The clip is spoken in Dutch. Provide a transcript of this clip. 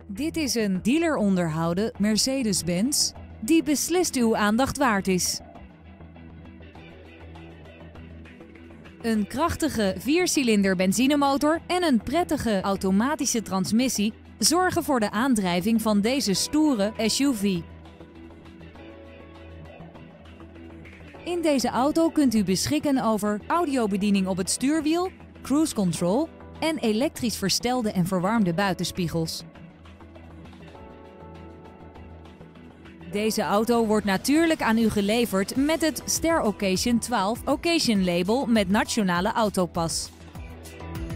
Dit is een dealer onderhouden Mercedes-Benz die beslist uw aandacht waard is. Een krachtige 4-cilinder benzinemotor en een prettige automatische transmissie zorgen voor de aandrijving van deze stoere SUV. In deze auto kunt u beschikken over audiobediening op het stuurwiel, cruise control en elektrisch verstelde en verwarmde buitenspiegels. Deze auto wordt natuurlijk aan u geleverd met het Ster Occasion 12 Occasion label met nationale autopas.